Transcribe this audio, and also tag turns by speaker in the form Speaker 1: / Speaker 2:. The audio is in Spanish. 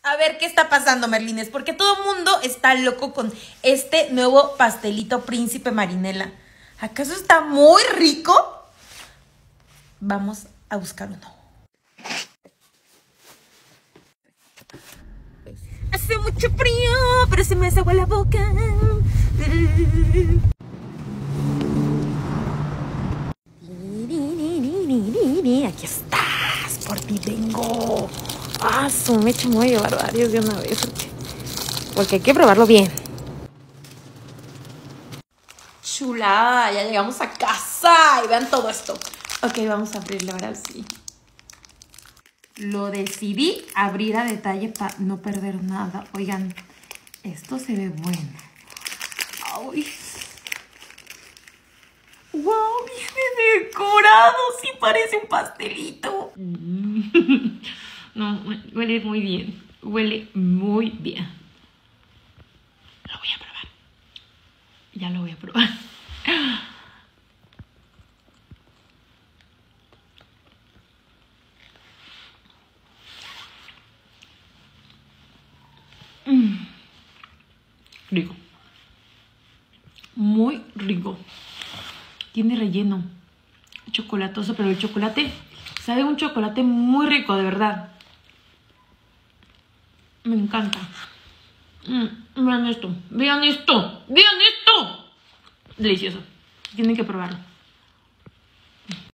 Speaker 1: A ver qué está pasando, Merlines, porque todo el mundo está loco con este nuevo pastelito Príncipe Marinela. ¿Acaso está muy rico? Vamos a buscar uno. Hace mucho frío, pero se me hace agua la boca. Aquí estás, por ti vengo. Ah, su mecha, me voy a llevar varios de una vez. Porque hay que probarlo bien. Chulada, ya llegamos a casa. Y vean todo esto. Ok, vamos a abrirlo ahora sí. Lo decidí abrir a detalle para no perder nada. Oigan, esto se ve bueno. Ay. ¡Wow! Viene decorado. Sí parece un pastelito. No, huele muy bien. Huele muy bien. Lo voy a probar. Ya lo voy a probar. Rico. Muy rico. Tiene relleno. Chocolatoso, pero el chocolate sabe un chocolate muy rico, de verdad. Me encanta. Vean esto. Vean esto. Vean esto. Delicioso. Tienen que probarlo.